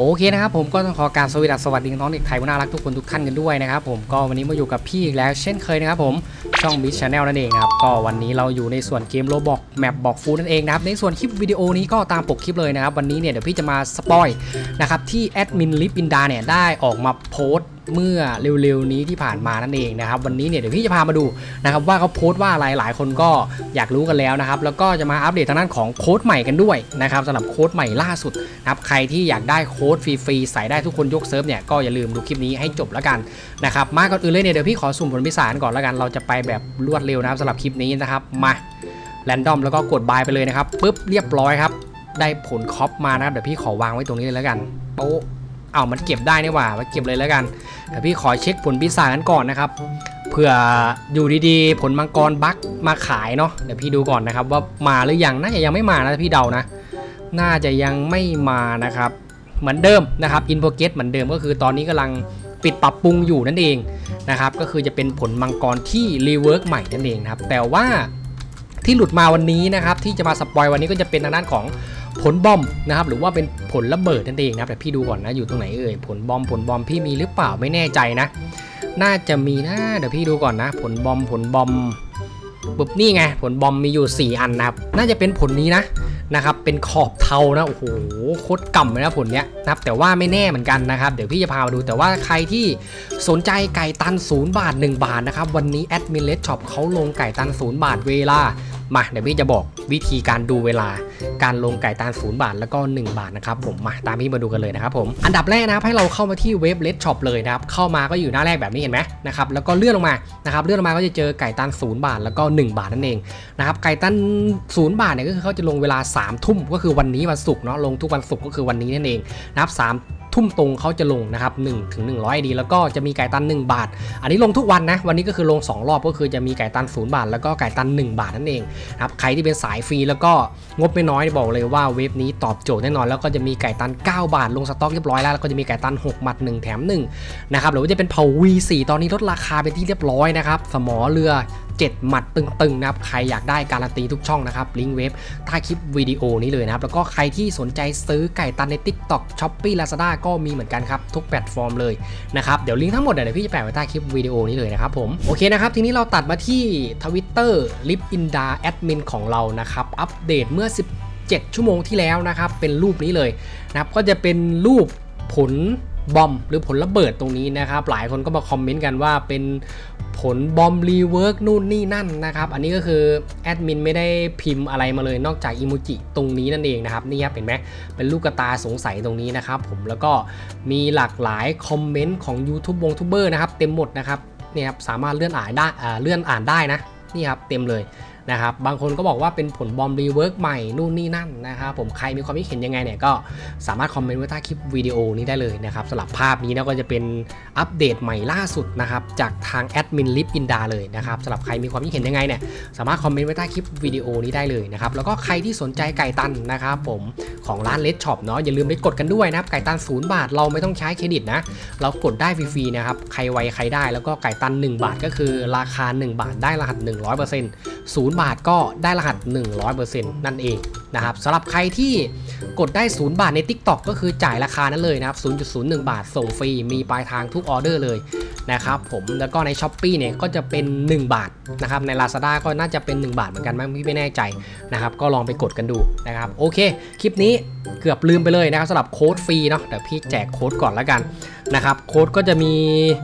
โอเคนะครับผมก็ต้องขอการสวัสดีน้องเด็กไทยน่ารักทุกคนทุกท่านกันด้วยนะครับผมก็วันนี้มาอยู่กับพี่อีกแล้วเช่นเคยนะครับผมช่อง Beast Channel นั่นเองครับก็วันนี้เราอยู่ในส่วนเกม Roblox แมปบอกฟูนั่นเองนะครับในส่วนคลิปวิดีโอนี้ก็ตามปกคลิปเลยนะครับวันนี้เนี่ยเดี๋ยวพี่จะมาสปอยนะครับที่แอดมินลิฟอินดาเนี่ยได้ออกมาโพสต์เมื่อเร็วๆนี้ที่ผ่านมานั่นเองนะครับวันนี้เนี่ยเดี๋ยวพี่จะพามาดูนะครับว่าเขาโพสต์ว่าอะไรหลายคนก็อยากรู้กันแล้วนะครับแล้วก็จะมาอัปเดตทางด้านของโค้ดใหม่กันด้วยนะครับสำหรับโค้ดใหม่ล่าสุดนะครับใครที่อยากได้โค้ดฟรีๆใส่ได้ทุกคนยกเซิร์ฟเนี่ยก็อย่าลืมดูคลิปนี้ให้จบแล้วกันนะครับมาก่อนอื่นเลยเนี่ยเดี๋ยวพี่ขอสุ่มผลพิศาจก่อนแล้วกันเราจะไปแบบรวดเร็วนะครับสำหรับคลิปนี้นะครับมาแรนดอมแล้วก็กดบายไปเลยนะครับปุ๊บเรียบร้อยครับได้ผลคอปมานะครับเดี๋ยวพี่ขอวางไว้ตรงนี้เลยแล้วกันโป๊ะมันเก็บได้นี่หว่าเก็บเลยแล้วกันเดี๋ยวพี่ขอเช็คผลปีศาจกันก่อนนะครับเผื่ออยู่ดีๆผลมังกรบั๊กมาขายเนาะเดี๋ยวพี่ดูก่อนนะครับว่ามาหรือยังน่าจะยังไม่มานะพี่เดานะน่าจะยังไม่มานะครับเหมือนเดิมนะครับอินโปรเกตเหมือนเดิมก็คือตอนนี้กำลังปิดปรับปรุงอยู่นั่นเองนะครับก็คือจะเป็นผลมังกรที่รีเวิร์กใหม่นั่นเองครับแต่ว่าที่หลุดมาวันนี้นะครับที่จะมาสปอยวันนี้ก็จะเป็นทางด้านของผลบอมนะครับหรือว่าเป็นผลระเบิดนั่นเองนะครับแต่พี่ดูก่อนนะอยู่ตรงไหนผลบอมพี่มีหรือเปล่าไม่แน่ใจนะน่าจะมีนะเดี๋ยวพี่ดูก่อนนะผลบอมปุ๊บนี่ไงผลบอมมีอยู่4อันนะครับน่าจะเป็นผลนี้นะครับเป็นขอบเทานะโอ้โหโคตรก่ำเลยนะผลเนี้ยนะครับแต่ว่าไม่แน่เหมือนกันนะครับเดี๋ยวพี่จะพามาดูแต่ว่าใครที่สนใจไก่ตัน0 บาท1 บาทนะครับวันนี้แอดมินเลดช็อปเขาลงไก่ตัน0 บาทเวลามาเดี๋ยวพี่จะบอกวิธีการดูเวลาการลงไก่ตัน0 บาทแล้วก็1 บาทนะครับผมมาตามพี่มาดูกันเลยนะครับผมอันดับแรกนะครับให้เราเข้ามาที่เว็บเลดช็อปเลยนะครับเข้ามาก็อยู่หน้าแรกแบบนี้เห็นไหมนะครับแล้วก็เลื่อนลงมานะครับเลื่อนลงมาก็จะเจอไก่ตัน0 บาทแล้วก็1 บาทนั่นเองนะครับไก่ตัน0 บาทเนี่ยก็คือเขาจะลงเวลา3 ทุ่มก็คือวันนี้วันศุกร์เนาะลงทุกวันศุกร์ก็คือวันนี้นั่นเองนะครับ3 ทุ่มตรงเขาจะลงนะครับ1 ถึง 100 ดีแล้วก็จะมีไก่ตัน1 บาทอันนี้ลงทุกวันนะวันนี้ก็คือลง2 รอบก็คือจะมีไก่ตัน0 บาทแล้วก็ไก่ตัน1 บาทนั่นเองครับใครที่เป็นสายฟรีแล้วก็งบไม่น้อยบอกเลยว่าเว็บนี้ตอบโจทย์แน่นอนแล้วก็จะมีไก่ตัน9 บาทลงสต็อกเรียบร้อยแล้วก็จะมีไก่ตัน6 หมัด1 แถม1นะครับหรือว่าจะเป็นเผา V4 ตอนนี้ลดราคาเป็นที่เรียบร้อยนะครับสมอเรือ7 หมัดตึงๆนะครับใครอยากได้การันตีทุกช่องนะครับลิงก์เว็บใต้คลิปวิดีโอนี้เลยนะครับแล้วก็ใครที่สนใจซื้อไก่ตันใน TikTok Shopee Lazada ก็มีเหมือนกันครับทุกแพลตฟอร์มเลยนะครับเดี๋ยวลิงก์ทั้งหมดเดี๋ยวพี่จะแปะไว้ใต้คลิปวิดีโอนี้เลยนะครับผมโอเคนะครับทีนี้เราตัดมาที่ Twitter ลิฟอินดาแอดมินของเรานะครับอัปเดตเมื่อ17 ชั่วโมงที่แล้วนะครับเป็นรูปนี้เลยนะครับก็จะเป็นรูปผลบอมหรือผลระเบิดตรงนี้นะครับหลายคนก็มาคอมเมนต์กันว่าเป็นผลบอมรีเวิร์กนู่นนี่นั่นนะครับอันนี้ก็คือแอดมินไม่ได้พิมพ์อะไรมาเลยนอกจากอีโมจิตรงนี้นั่นเองนะครับนี่ครับเห็นไหมเป็นลูกตาสงสัยตรงนี้นะครับผมแล้วก็มีหลากหลายคอมเมนต์ของยูทูบเบอร์นะครับเต็มหมดนะครับนี่ครับสามารถเลื่อนอ่านได้นะนี่ครับเต็มเลยนะครับบางคนก็บอกว่าเป็นผลบอมรีเวิร์กใหม่นู่นนี่นั่นนะครับผมใครมีความคิดเห็นยังไงเนี่ยก็สามารถคอมเมนต์ไว้ใต้คลิปวิดีโอนี้ได้เลยนะครับสำหรับภาพนี้นะก็จะเป็นอัปเดตใหม่ล่าสุดนะครับจากทางแอดมินลิฟอินดาเลยนะครับสำหรับใครมีความคิดเห็นยังไงเนี่ยสามารถคอมเมนต์ไว้ใต้คลิปวิดีโอนี้ได้เลยนะครับแล้วก็ใครที่สนใจไก่ตันนะครับผมของร้านเลดช็อปเนาะอย่าลืมไปกดกันด้วยนะครับไก่ตัน0 บาทเราไม่ต้องใช้เครดิตนะเรากดได้ฟรีๆนะครับใครไวใครได้แล้วก็ไก่ตัน1 บาทก็คือราคา1 บาทได้รหัส 100% 0 บาทก็ได้รหัส 100% นั่นเองนะครับสำหรับใครที่กดได้0 บาทใน TikTok ก็คือจ่ายราคานั้นเลยนะครับ 0.01 บาทส่งฟรีมีปลายทางทุกออเดอร์เลยนะครับผมแล้วก็ใน Shopee เนี่ยก็จะเป็น1 บาทนะครับใน Lazada ก็น่าจะเป็น1 บาทเหมือนกันมั้งพี่ไม่แน่ใจนะครับก็ลองไปกดกันดูนะครับโอเคคลิปนี้เกือบลืมไปเลยนะครับสำหรับโค้ดฟรีเนาะเดี๋ยวพี่แจกโค้ดก่อนแล้วกันนะครับโค้ดก็จะมี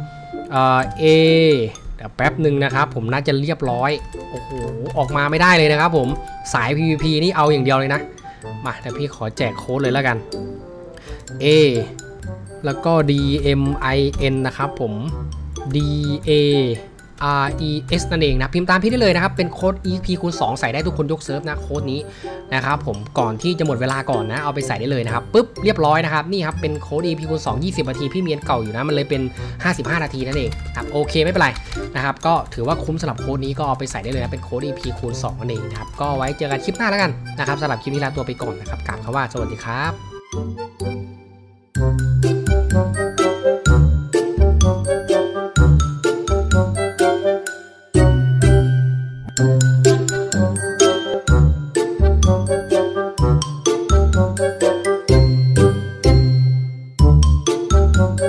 เดี๋ยวแป๊บหนึ่งนะครับผมน่าจะเรียบร้อยโอ้โหออกมาไม่ได้เลยนะครับผมสาย PVP นี่เอาอย่างเดียวเลยนะมาเดี๋ยวพี่ขอแจกโค้ดเลยแล้วกัน A แล้วก็ DMIN นะครับผม DARES นั่นเองนะพิมพ์ตามพี่ได้เลยนะครับเป็นโค้ด EP คูณ 2ใส่ได้ทุกคนยกเซิร์ฟนะโค้ดนี้นะครับผมก่อนที่จะหมดเวลาก่อนนะเอาไปใส่ได้เลยนะครับปุ๊บเรียบร้อยนะครับนี่ครับเป็นโค้ด EP คูณ 2 20 นาทีพี่เมียนเก่าอยู่นะมันเลยเป็น55 นาทีนั่นเองครับโอเคไม่เป็นไรนะครับก็ถือว่าคุ้มสำหรับโค้ดนี้ก็เอาไปใส่ได้เลยนะเป็นโค้ด EP คูณ 2นั่นเองนะครับก็ไว้เจอกันคลิปหน้าแล้วกันนะครับสำหรับคลิปนี้ลาตัวไปก่อนนะครับกล่าวคำว่าสวัสดีครับ Thank you.